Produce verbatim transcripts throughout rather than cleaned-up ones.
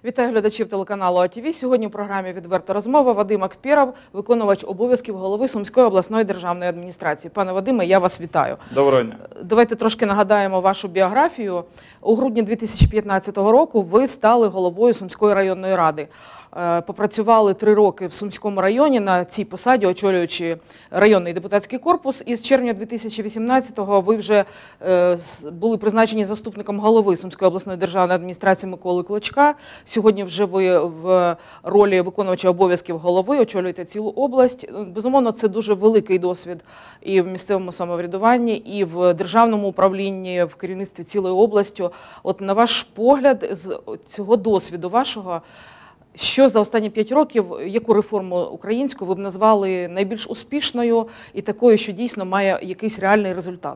Вітаю глядачів телеканалу А Т В. Сьогодні у програмі «Відверта розмова» Вадим Акпєров, виконувач обов'язків голови Сумської обласної державної адміністрації. Пане Вадиме, я вас вітаю. Доброго дня. Давайте трошки нагадаємо вашу біографію. У грудні дві тисячі п'ятнадцятого року ви стали головою Сумської районної ради. Попрацювали три роки в Сумському районі на цій посаді, очолюючи районний депутатський корпус. І з червня дві тисячі вісімнадцятого ви вже були призначені заступником голови Сумської обласної державної адміністрації Миколи Клочка. Сьогодні вже ви в ролі виконувача обов'язків голови очолюєте цілу область. Безумовно, це дуже великий досвід і в місцевому самоврядуванні, і в державному управлінні, в керівництві цілою областю. От на ваш погляд, з цього досвіду вашого, що за останні п'ять років, яку реформу українську ви б назвали найбільш успішною і такою, що дійсно має якийсь реальний результат?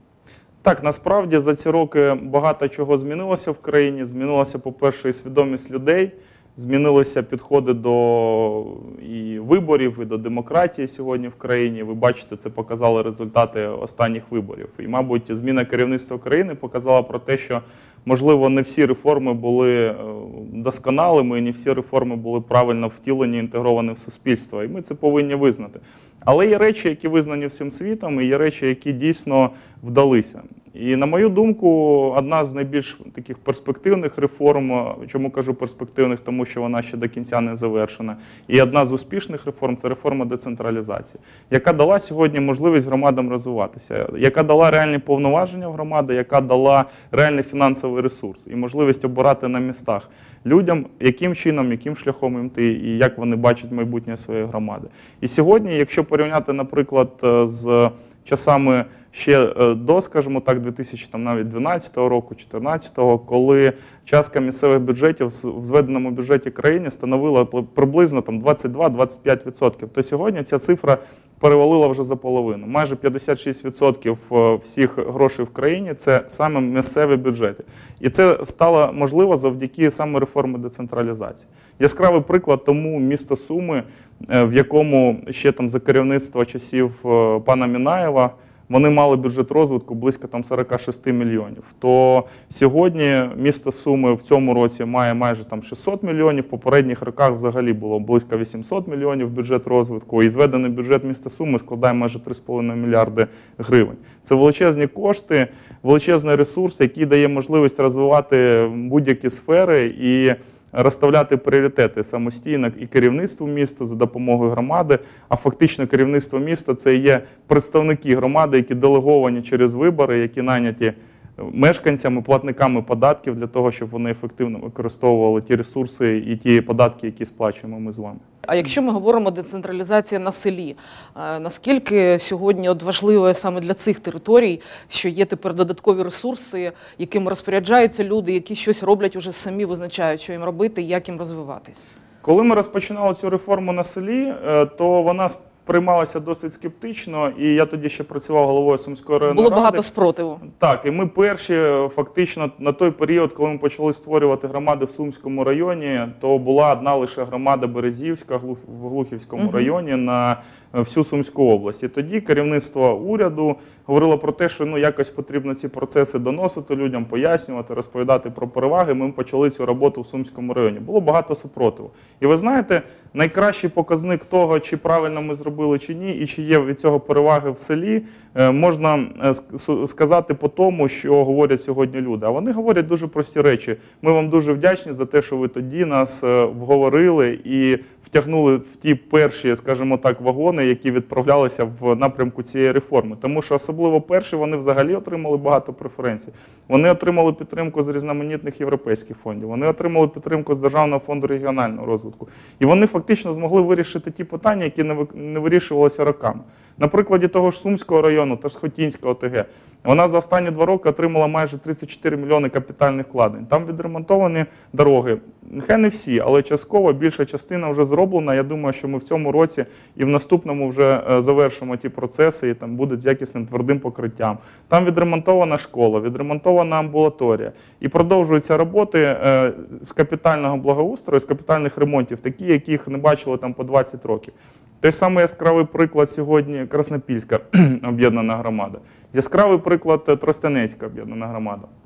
Так, насправді за ці роки багато чого змінилося в країні. Змінилася, по-перше, і свідомість людей, змінилися підходи до і виборів, і до демократії сьогодні в країні. Ви бачите, це показали результати останніх виборів. І, мабуть, зміна керівництва країни показала про те, що, можливо, не всі реформи були досконалими, і не всі реформи були правильно втілені, інтегровані в суспільство. І ми це повинні визнати. Але є речі, які визнані всім світом, і є речі, які дійсно вдалися. І, на мою думку, одна з найбільш таких перспективних реформ, чому кажу перспективних, тому що вона ще до кінця не завершена, і одна з успішних реформ – це реформа децентралізації, яка дала сьогодні можливість громадам розвиватися, яка дала реальні повноваження в громади, яка дала реальний фінансовий ресурс і можливість обирати на містах людям, яким чином, яким шляхом їм йти, і як вони бачать майбутнє своєї громади. І сьогодні, якщо порівняти, наприклад, з часами ще до, скажімо так, дві тисячі дванадцятого року, дві тисячі чотирнадцятого, коли частка місцевих бюджетів в зведеному бюджеті країни становила приблизно двадцять два - двадцять п'ять відсотків, то сьогодні ця цифра перевалила вже за половину. Майже п'ятдесят шість відсотків всіх грошей в країні – це саме місцеві бюджети. І це стало можливо завдяки саме реформі децентралізації. Яскравий приклад тому місто Суми, в якому ще там за керівництва часів пана Мінаєва вони мали бюджет розвитку близько там сорока шести мільйонів. То сьогодні місто Суми в цьому році має майже там шістсот мільйонів, в попередніх роках взагалі було близько вісімсот мільйонів бюджет розвитку, і зведений бюджет міста Суми складає майже три з половиною мільярди гривень. Це величезні кошти, величезний ресурс, який дає можливість розвивати будь-які сфери і розставляти пріоритети самостійно і керівництву міста за допомогою громади, а фактично керівництво міста – це є представники громади, які делеговані через вибори, які найняті мешканцями, платниками податків для того, щоб вони ефективно використовували ті ресурси і ті податки, які сплачуємо ми з вами. А якщо ми говоримо децентралізація на селі, наскільки сьогодні от важливо саме для цих територій, що є тепер додаткові ресурси, якими розпоряджаються люди, які щось роблять уже самі, визначають, що їм робити і як їм розвиватись? Коли ми розпочинали цю реформу на селі, то вона приймалася досить скептично, і я тоді ще працював головою Сумської районної ради. Було багато спротиву. Так, і ми перші, фактично, на той період, коли ми почали створювати громади в Сумському районі, то була одна лише громада Березівська в Глухівському uh-huh. районі на всю Сумську область. І тоді керівництво уряду говорило про те, що ну, якось потрібно ці процеси доносити людям, пояснювати, розповідати про переваги. Ми почали цю роботу в Сумському районі. Було багато супротиву. І ви знаєте, найкращий показник того, чи правильно ми зробили, чи ні, і чи є від цього переваги в селі, можна сказати по тому, що говорять сьогодні люди. А вони говорять дуже прості речі. Ми вам дуже вдячні за те, що ви тоді нас вговорили і втягнули в ті перші, скажімо так, вагони, які відправлялися в напрямку цієї реформи. Тому що особливо перші вони взагалі отримали багато преференцій. Вони отримали підтримку з різноманітних європейських фондів, вони отримали підтримку з Державного фонду регіонального розвитку. І вони фактично змогли вирішити ті питання, які не вирішувалися роками. На прикладі того ж Сумського району та ж Хотінська О Те Ге. Вона за останні два роки отримала майже тридцять чотири мільйони капітальних вкладень. Там відремонтовані дороги. Нехай не всі, але частково більша частина вже зроблена. Я думаю, що ми в цьому році і в наступному вже завершимо ті процеси, і там будуть з якісним твердим покриттям. Там відремонтована школа, відремонтована амбулаторія. І продовжуються роботи з капітального благоустрою, з капітальних ремонтів, такі, яких не бачили там по двадцять років. Той самий яскравий приклад сьогодні Краснопільська об'єднана громада. Яскравий приклад Тростянецька об'єднана громада.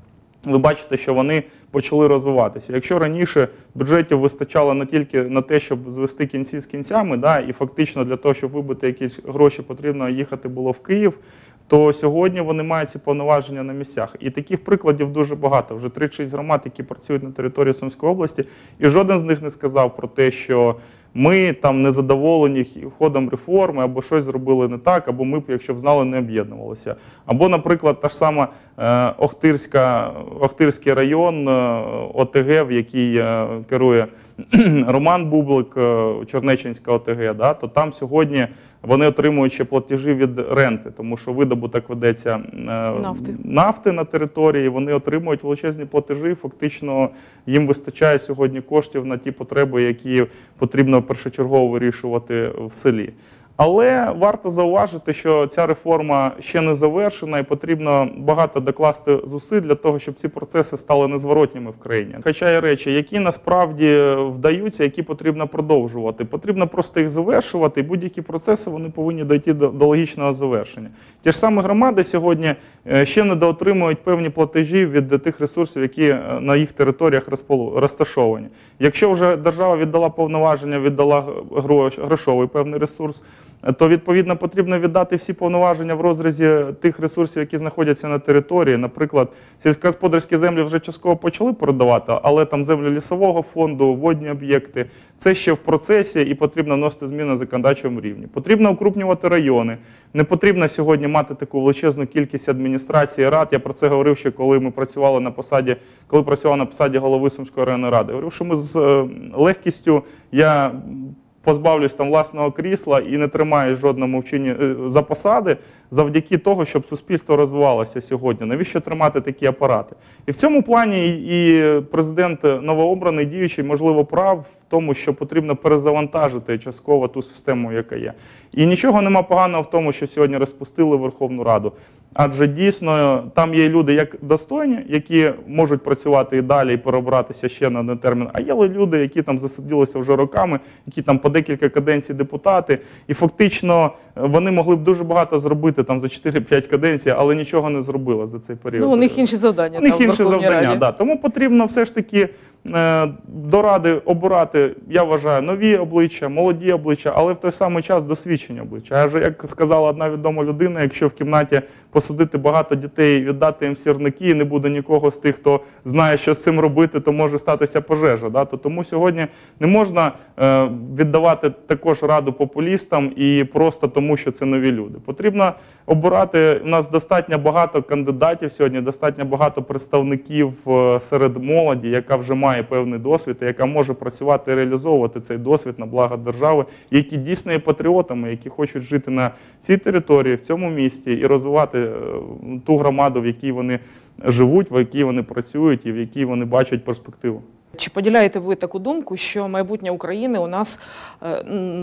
ви бачите, що вони почали розвиватися. Якщо раніше бюджетів вистачало не тільки на те, щоб звести кінці з кінцями, да, і фактично для того, щоб вибити якісь гроші, потрібно їхати було в Київ, то сьогодні вони мають ці повноваження на місцях. І таких прикладів дуже багато. Вже тридцять шість громад, які працюють на території Сумської області, і жоден з них не сказав про те, що ми там не задоволені ходом реформи, або щось зробили не так, або ми б, якщо б знали, не об'єднувалися. Або, наприклад, та ж сама е, Охтирська, Охтирський район, е, О Те Ге, в який е, керує Роман Бублик, е, Чернеччинська О Те Ге, да, то там сьогодні вони отримують ще платежі від ренти, тому що видобуток ведеться е, Нафти. нафти на території, вони отримують величезні платежі, фактично їм вистачає сьогодні коштів на ті потреби, які потрібно першочергово вирішувати в селі. Але варто зауважити, що ця реформа ще не завершена і потрібно багато докласти зусиль для того, щоб ці процеси стали незворотніми в країні. Хоча є речі, які насправді вдаються, які потрібно продовжувати. Потрібно просто їх завершувати, і будь-які процеси вони повинні дійти до, до логічного завершення. Ті ж самі громади сьогодні ще недоотримують певні платежі від тих ресурсів, які на їх територіях розташовані. Якщо вже держава віддала повноваження, віддала грошовий певний ресурс, то, відповідно, потрібно віддати всі повноваження в розрізі тих ресурсів, які знаходяться на території. Наприклад, сільськогосподарські землі вже частково почали продавати, але там землі лісового фонду, водні об'єкти – це ще в процесі і потрібно вносити зміни на законодавчому рівні. Потрібно укрупнювати райони. Не потрібно сьогодні мати таку величезну кількість адміністрації рад. Я про це говорив ще, коли ми працювали на посаді, коли працював на посаді голови Сумської районної ради. Я говорив, що ми з легкістю, я позбавлюсь там власного крісла і не тримаюсь жодному вчині за посади завдяки того, щоб суспільство розвивалося сьогодні. Навіщо тримати такі апарати? І в цьому плані і президент новообраний, діючий, можливо, прав в тому, що потрібно перезавантажити частково ту систему, яка є. І нічого нема поганого в тому, що сьогодні розпустили Верховну Раду. Адже дійсно там є люди як достойні, які можуть працювати і далі, і перебратися ще на один термін, а є люди, які там засиділися вже роками, які там по декілька каденцій депутати, і фактично вони могли б дуже багато зробити там за чотири-п'ять каденцій, але нічого не зробили за цей період. Ну, у них інші завдання. У них там, інші завдання, да. Тому потрібно все ж таки е, до Ради обирати, я вважаю, нові обличчя, молоді обличчя, але в той самий час досвідчені обличчя. Адже, як сказала одна відома людина, якщо в кімнаті посадити багато дітей, віддати їм сірники, і не буде нікого з тих, хто знає, що з цим робити, то може статися пожежа. Да? То тому сьогодні не можна е, віддавати також раду популістам і просто тому, що це нові люди. Потрібно обирати, у нас достатньо багато кандидатів сьогодні, достатньо багато представників серед молоді, яка вже має певний досвід, яка може працювати і реалізовувати цей досвід на благо держави, які дійсно є патріотами, які хочуть жити на цій території, в цьому місті і розвивати ту громаду, в якій вони живуть, в якій вони працюють і в якій вони бачать перспективу. Чи поділяєте ви таку думку, що майбутнє України у нас е,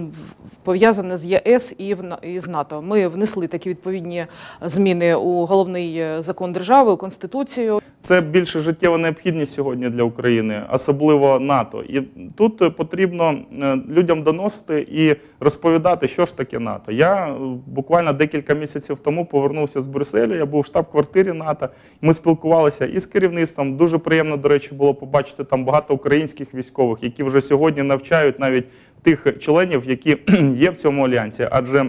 пов'язане з Є Ес і, в, і з НАТО? Ми внесли такі відповідні зміни у головний закон держави, у Конституцію. Це більше життєва необхідність сьогодні для України, особливо НАТО. І тут потрібно людям доносити і розповідати, що ж таке НАТО. Я буквально декілька місяців тому повернувся з Брюсселю, я був в штаб-квартирі НАТО, ми спілкувалися із керівництвом. Дуже приємно, до речі, було побачити там багато українських військових, які вже сьогодні навчають навіть тих членів, які є в цьому альянсі. Адже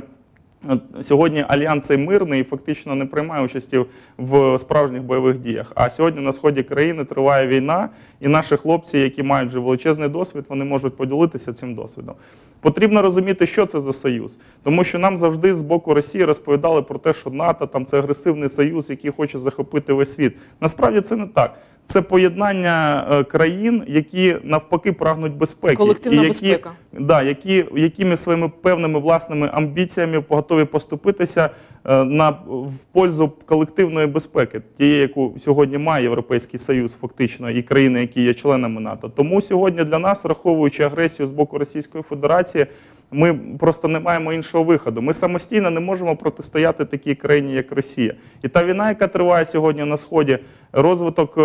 сьогодні альянс цей мирний і фактично не приймає участі в справжніх бойових діях. А сьогодні на сході країни триває війна, і наші хлопці, які мають вже величезний досвід, вони можуть поділитися цим досвідом. Потрібно розуміти, що це за союз. Тому що нам завжди з боку Росії розповідали про те, що НАТО там, – це агресивний союз, який хоче захопити весь світ. Насправді це не так. Це поєднання країн, які навпаки прагнуть безпеки. Колективна і які, безпека. Да, які, якими своїми певними власними амбіціями готові поступитися на, в пользу колективної безпеки, тієї, яку сьогодні має Європейський Союз фактично і країни, які є членами НАТО. Тому сьогодні для нас, враховуючи агресію з боку Російської Федерації, ми просто не маємо іншого виходу. Ми самостійно не можемо протистояти такій країні, як Росія. І та війна, яка триває сьогодні на Сході, розвиток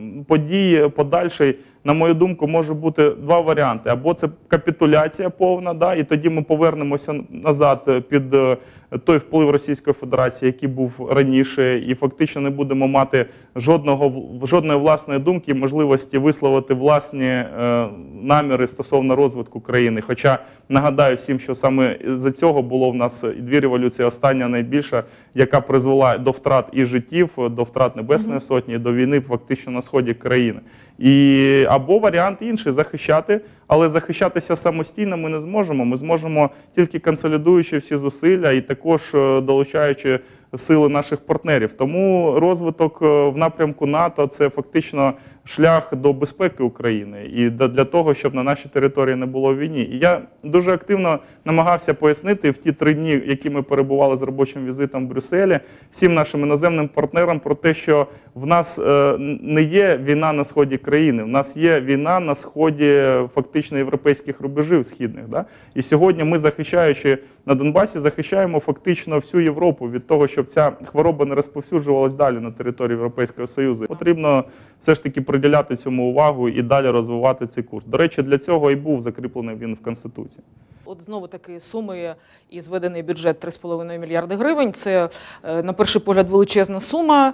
подій подальший, на мою думку, може бути два варіанти. Або це капітуляція повна, да, і тоді ми повернемося назад під той вплив Російської Федерації, який був раніше, і фактично не будемо мати жодного, жодної власної думки і можливості висловити власні е, наміри стосовно розвитку країни. Хоча нагадаю всім, що саме за цього було в нас і дві революції, остання найбільша, яка призвела до втрат і життів, до втрат Небесної Сотні, і до війни фактично на сході країни. І, або варіант інший – захищати, але захищатися самостійно ми не зможемо. Ми зможемо тільки консолідуючи всі зусилля і також долучаючи сили наших партнерів. Тому розвиток в напрямку НАТО – це фактично шлях до безпеки України і для того, щоб на нашій території не було війни. І я дуже активно намагався пояснити в ті три дні, які ми перебували з робочим візитом в Брюсселі, всім нашим іноземним партнерам про те, що в нас не є війна на сході країни, в нас є війна на сході фактично європейських рубежів східних. Да? І сьогодні ми, захищаючи на Донбасі, захищаємо фактично всю Європу від того, щоб ця хвороба не розповсюджувалась далі на території Європейського Союзу. Потрібно все ж таки приділяти цьому увагу і далі розвивати цей курс. До речі, для цього і був закріплений він в Конституції. От знову таки суми і зведений бюджет три з половиною мільярди гривень. Це, на перший погляд, величезна сума.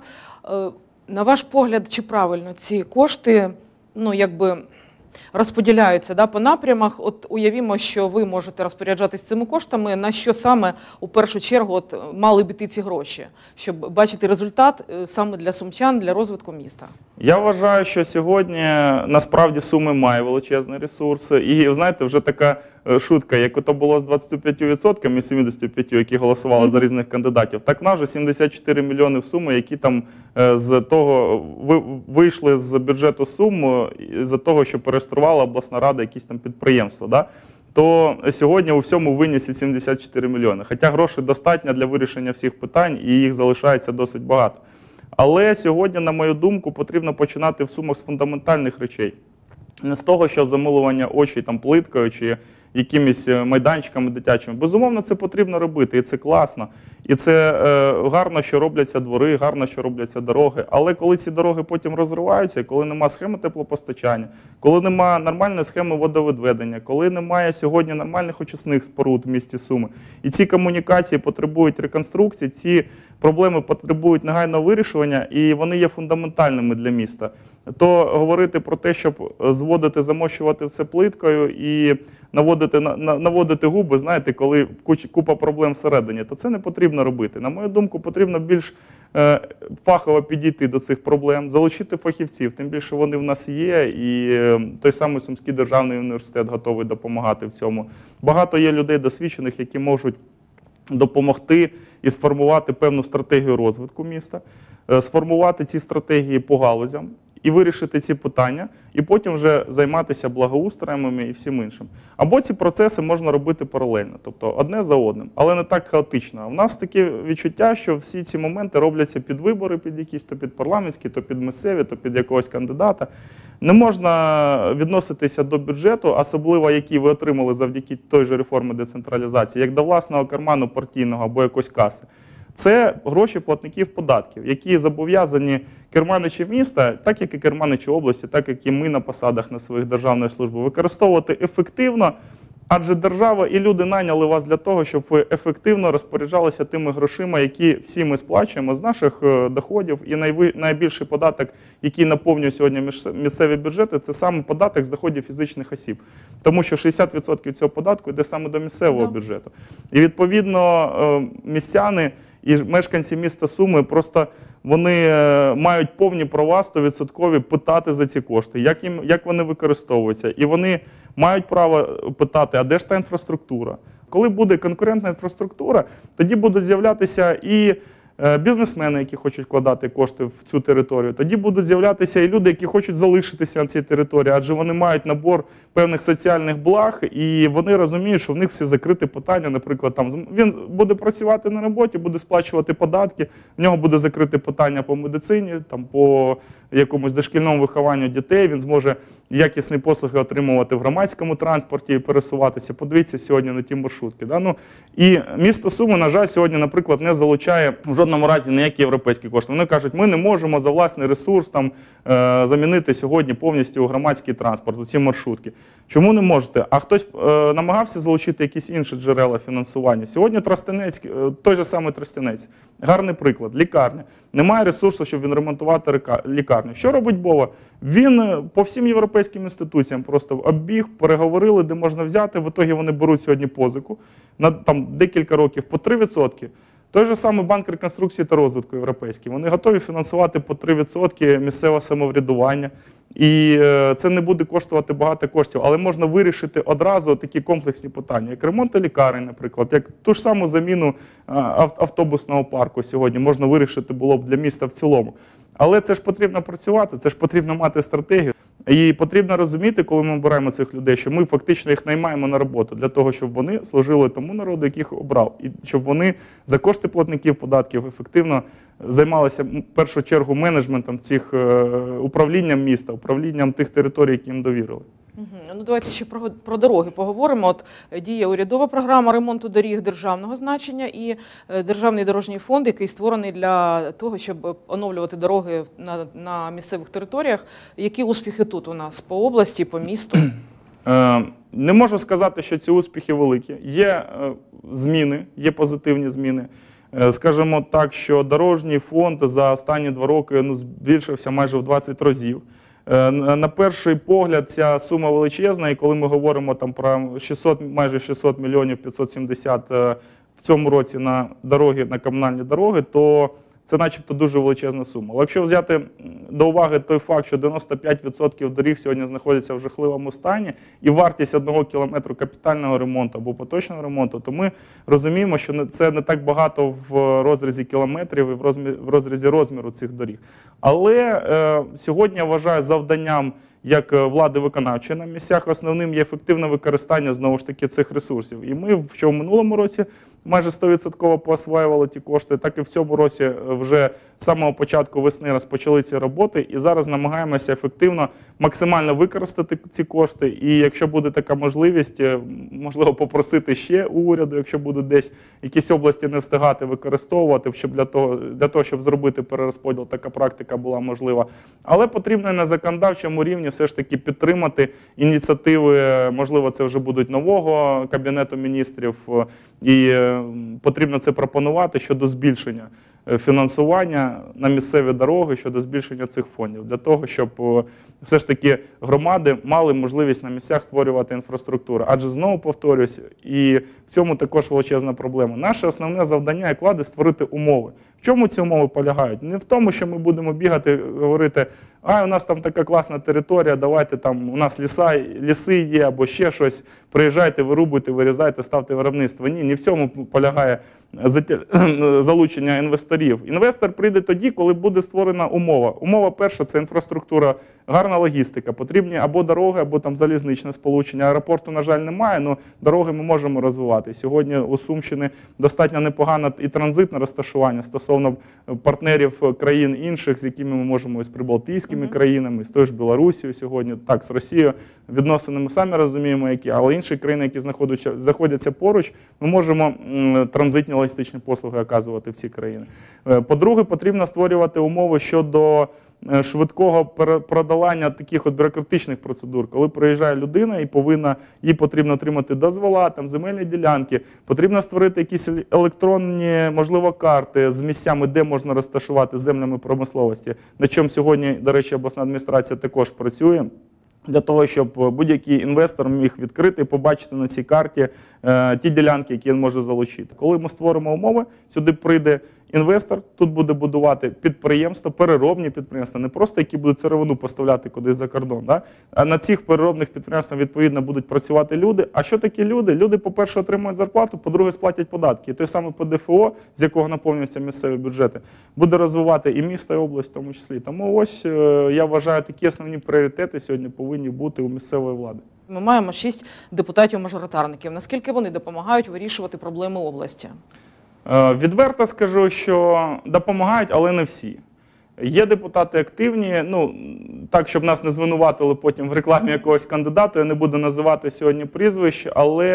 На ваш погляд, чи правильно ці кошти, ну, якби розподіляються, да, по напрямах? От уявімо, що ви можете розпоряджатись цими коштами, на що саме у першу чергу от мали б іти ці гроші, щоб бачити результат саме для сумчан, для розвитку міста? Я вважаю, що сьогодні насправді Суми має величезний ресурс. І, знаєте, вже така шутка, як ото було з двадцятьма п'ятьма відсотками і сімдесятьма п'ятьма, які голосували mm-hmm. за різних кандидатів, так в нас вже сімдесят чотири мільйони в Суми, які там з того вийшли з бюджету Сум за того, що переєструвала обласна рада якісь там підприємства. Да? То сьогодні у всьому винесі сімдесят чотири мільйони. Хоча грошей достатньо для вирішення всіх питань і їх залишається досить багато. Але сьогодні, на мою думку, потрібно починати в Сумах з фундаментальних речей. Не з того, що замилування очей там плиткою чи якимись майданчиками дитячими. Безумовно, це потрібно робити, і це класно. І це е, гарно, що робляться двори, гарно, що робляться дороги. Але коли ці дороги потім розриваються, коли нема схеми теплопостачання, коли нема нормальної схеми водовідведення, коли немає сьогодні нормальних очисних споруд в місті Суми, і ці комунікації потребують реконструкції, ці проблеми потребують негайного вирішування, і вони є фундаментальними для міста, то говорити про те, щоб зводити, замощувати все плиткою і наводити, наводити губи, знаєте, коли купа проблем всередині, то це не потрібно робити. На мою думку, потрібно більш е, фахово підійти до цих проблем, залучити фахівців, тим більше вони в нас є, і е, той самий Сумський державний університет готовий допомагати в цьому. Багато є людей досвідчених, які можуть допомогти і сформувати певну стратегію розвитку міста, е, сформувати ці стратегії по галузям, і вирішити ці питання, і потім вже займатися благоустроями і всім іншим. Або ці процеси можна робити паралельно, тобто одне за одним, але не так хаотично. У нас таке відчуття, що всі ці моменти робляться під вибори, під якісь, то під парламентські, то під місцеві, то під якогось кандидата. Не можна відноситися до бюджету, особливо який ви отримали завдяки той же реформі децентралізації, як до власного карману партійного або якоїсь каси. Це гроші платників податків, які зобов'язані керманичі міста, так як і керманичі області, так як і ми на посадах на своїх державних службах, використовувати ефективно, адже держава і люди найняли вас для того, щоб ви ефективно розпоряджалися тими грошима, які всі ми сплачуємо з наших доходів. І найбільший податок, який наповнює сьогодні місцеві бюджети, це саме податок з доходів фізичних осіб. Тому що шістдесят відсотків цього податку йде саме до місцевого бюджету. І відповідно містяни і мешканці міста Суми просто вони мають повні права сто відсотків питати за ці кошти, як, їм, як вони використовуються. І вони мають право питати, а де ж та інфраструктура? Коли буде конкурентна інфраструктура, тоді будуть з'являтися і бізнесмени, які хочуть вкладати кошти в цю територію, тоді будуть з'являтися і люди, які хочуть залишитися на цій території, адже вони мають набор певних соціальних благ, і вони розуміють, що в них всі закриті питання, наприклад, там він буде працювати на роботі, буде сплачувати податки, в нього буде закрите питання по медицині, там, по якомусь дошкільному вихованню дітей, він зможе якісні послуги отримувати в громадському транспорті і пересуватися. Подивіться сьогодні на ті маршрутки. Да? Ну, і місто Суми, на жаль, сьогодні, наприклад, не залучає в жодному разі ніякі європейські кошти. Вони кажуть, ми не можемо за власний ресурс там, е, замінити сьогодні повністю громадський транспорт, ці маршрутки. Чому не можете? А хтось е, намагався залучити якісь інші джерела фінансування? Сьогодні Тростянець, е, той же самий Тростянець, гарний приклад, лікарня. Немає ресурсу, щоб він ремонтувати лікарню. Що робить Бова? Він по всім європейським інституціям просто оббіг, переговорили, де можна взяти, в ітогі вони беруть сьогодні позику на там, декілька років по три відсотки. Той же самий Банк реконструкції та розвитку європейський. Вони готові фінансувати по три відсотки місцевого самоврядування. І це не буде коштувати багато коштів, але можна вирішити одразу такі комплексні питання, як ремонт лікарень, наприклад, як ту ж саму заміну автобусного парку сьогодні можна вирішити було б для міста в цілому. Але це ж потрібно працювати, це ж потрібно мати стратегію. І потрібно розуміти, коли ми обираємо цих людей, що ми фактично їх наймаємо на роботу для того, щоб вони служили тому народу, яких обрав. І щоб вони за кошти платників податків ефективно займалися в першу чергу менеджментом цих, управлінням міста, управлінням тих територій, які їм довірили. Угу. Ну, давайте ще про, про дороги поговоримо. От діє урядова програма ремонту доріг державного значення і Державний дорожній фонд, який створений для того, щоб оновлювати дороги на, на місцевих територіях. Які успіхи тут у нас по області, по місту? Не можу сказати, що ці успіхи великі. Є зміни, є позитивні зміни. Скажімо так, що дорожній фонд за останні два роки ну, збільшився майже в двадцять разів. На перший погляд ця сума величезна, і коли ми говоримо там про шістсот, майже шістсот мільйонів п'ятсот сімдесят в цьому році на дороги, на комунальні дороги, то це начебто дуже величезна сума. Але якщо взяти до уваги той факт, що дев'яносто п'ять відсотків доріг сьогодні знаходяться в жахливому стані, і вартість одного кілометру капітального ремонту або поточного ремонту, то ми розуміємо, що це не так багато в розрізі кілометрів і в розрізі розміру цих доріг. Але е, сьогодні я вважаю завданням як влади виконавчої на місцях основним є ефективне використання, знову ж таки, цих ресурсів. І ми, що в минулому році майже сто відсотків поосваювали ті кошти, так і в цьому році вже з самого початку весни розпочали ці роботи, і зараз намагаємося ефективно, максимально використати ці кошти. І якщо буде така можливість, можливо, попросити ще у уряду, якщо будуть десь якісь області не встигати використовувати, щоб для того, для того, щоб зробити перерозподіл, така практика була можлива. Але потрібно на законодавчому рівні все ж таки підтримати ініціативи, можливо, це вже будуть нового Кабінету міністрів, і потрібно це пропонувати щодо збільшення фінансування на місцеві дороги, щодо збільшення цих фондів, для того, щоб все ж таки громади мали можливість на місцях створювати інфраструктуру. Адже, знову повторюсь, і в цьому також величезна проблема. Наше основне завдання як влади – створити умови. В чому ці умови полягають? Не в тому, що ми будемо бігати, говорити, а у нас там така класна територія, давайте там, у нас ліса, ліси є або ще щось, приїжджайте, вирубуйте, вирізайте, ставте виробництво. Ні, не в цьому полягає залучення інвесторів. Інвестор прийде тоді, коли буде створена умова. Умова перша – це інфраструктура, гарна логістика. Потрібні або дороги, або там залізничне сполучення. Аеропорту, на жаль, немає, але дороги ми можемо розвивати. Сьогодні у Сумщини достатньо непогане і транзитне розташування стосовно партнерів країн інших, з якими ми можемо і з прибалтійськими mm-hmm. країнами, з тою ж Білорусією сьогодні, так, з Росією. Відносини ми самі розуміємо, які, але інші країни, які знаходяться, знаходяться поруч, ми можемо м, транзитні логістичні послуги оказувати в ці країни. По-друге, потрібно створювати умови щодо швидкого продолання таких от бюрократичних процедур. Коли приїжджає людина і повинна, їй потрібно отримати дозвола, там, земельні ділянки, потрібно створити якісь електронні, можливо, карти з місцями, де можна розташувати землями промисловості, на чому сьогодні, до речі, обласна адміністрація також працює. Для того, щоб будь-який інвестор міг відкрити і побачити на цій карті е, ті ділянки, які він може залучити. Коли ми створимо умови, сюди прийде інвестор, тут буде будувати підприємства, переробні підприємства, не просто які будуть сировину поставляти кудись за кордон, да? А на цих переробних підприємствах, відповідно, будуть працювати люди. А що такі люди? Люди, по-перше, отримують зарплату, по-друге, сплатять податки. І той самий По Де Фе О, з якого наповнюються місцеві бюджети, буде розвивати і місто, і область в тому числі. Тому ось, я вважаю, такі основні пріоритети сьогодні повинні бути у місцевої влади. Ми маємо шість депутатів-мажоритарників. Наскільки вони допомагають вирішувати проблеми області? Відверто скажу, що допомагають, але не всі. Є депутати активні, ну, так, щоб нас не звинуватили потім в рекламі якогось кандидата, я не буду називати сьогодні прізвищ, але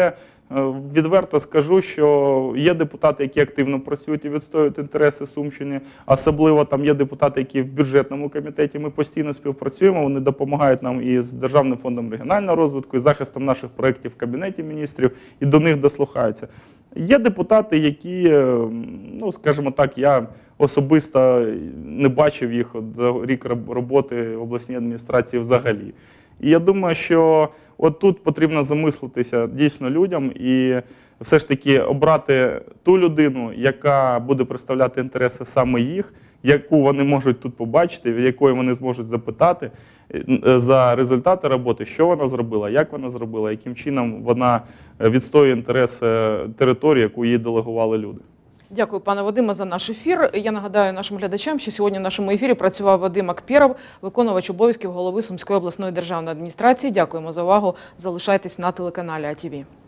Відверто скажу, що є депутати, які активно працюють і відстоюють інтереси Сумщини, особливо там є депутати, які в бюджетному комітеті, ми постійно співпрацюємо, вони допомагають нам і з Державним фондом регіонального розвитку, і захистом наших проєктів в Кабінеті міністрів, і до них дослухаються. Є депутати, які, ну, скажімо так, я особисто не бачив їх за рік роботи в обласній адміністрації взагалі. І я думаю, що от тут потрібно замислитися дійсно людям і все ж таки обрати ту людину, яка буде представляти інтереси саме їх, яку вони можуть тут побачити, в якої вони зможуть запитати за результати роботи, що вона зробила, як вона зробила, яким чином вона відстоює інтереси території, яку їй делегували люди. Дякую, пане Вадиме, за наш ефір. Я нагадаю нашим глядачам, що сьогодні в нашому ефірі працював Вадим Акпєров, виконувач обов'язків голови Сумської обласної державної адміністрації. Дякуємо за увагу. Залишайтесь на телеканалі А Т В.